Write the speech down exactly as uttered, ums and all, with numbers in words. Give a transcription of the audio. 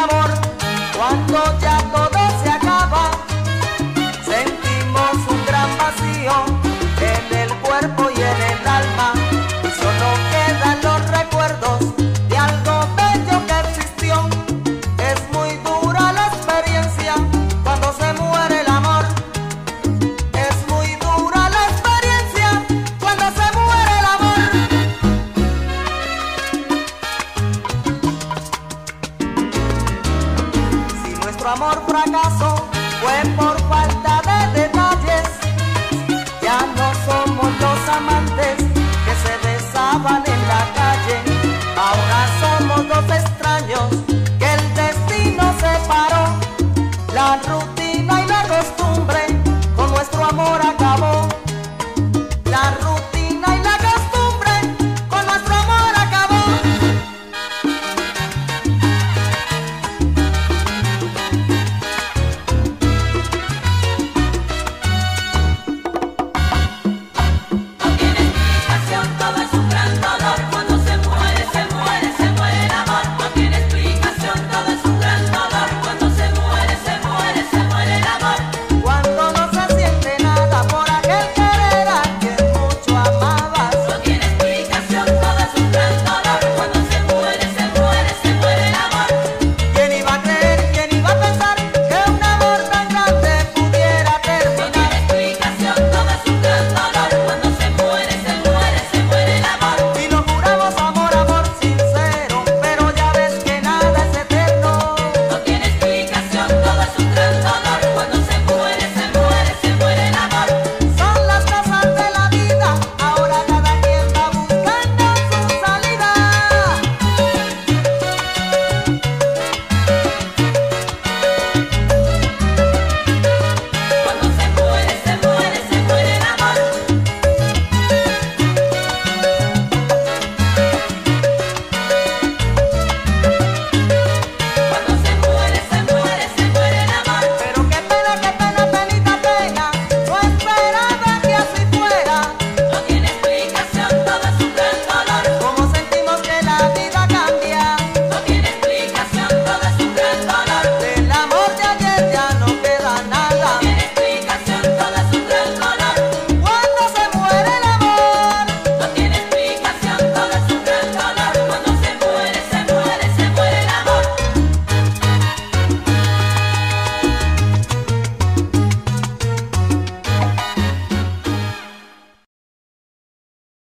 amor, cuando ya todo se acaba, sentimos un gran vacío en el cuerpo y en el alma, y solo quedan los recuerdos de algo bello que existió. Es muy dura la experiencia cuando se muere el amor. Es muy dura la experiencia cuando se muere el amor. Si nuestro amor fracasó fue por falta de detalles, ya no somos los amantes que se besaban en la calle, ahora somos dos extraños